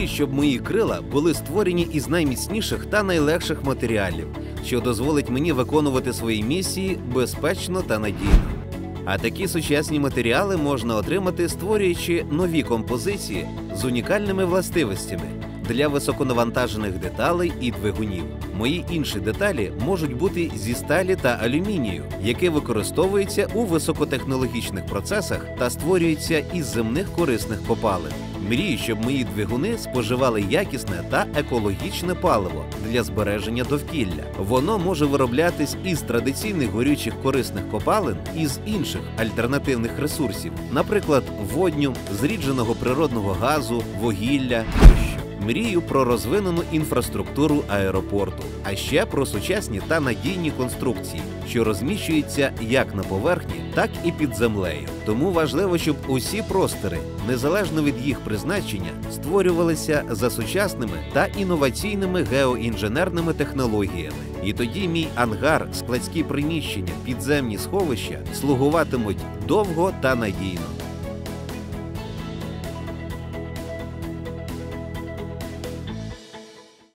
Мрію, щоб мої крила були створені із найміцніших та найлегших матеріалів, що дозволить мені виконувати свої місії безпечно та надійно. А такі сучасні матеріали можна отримати, створюючи нові композиції з унікальними властивостями для високонавантажених деталей і двигунів. Мої інші деталі можуть бути зі сталі та алюмінію, яке використовується у високотехнологічних процесах та створюється із земних корисних копалин. Мрію, щоб мої двигуни споживали якісне та екологічне паливо для збереження довкілля. Воно може вироблятись із традиційних горючих корисних копалин і з інших альтернативних ресурсів, наприклад, водню, зрідженого природного газу, вугілля тощо. Мрію про розвинену інфраструктуру аеропорту, а ще про сучасні та надійні конструкції, що розміщуються як на поверхні, так і під землею. Тому важливо, щоб усі простори, незалежно від їх призначення, створювалися за сучасними та інноваційними геоінженерними технологіями. І тоді мій ангар, складські приміщення, підземні сховища слугуватимуть довго та надійно.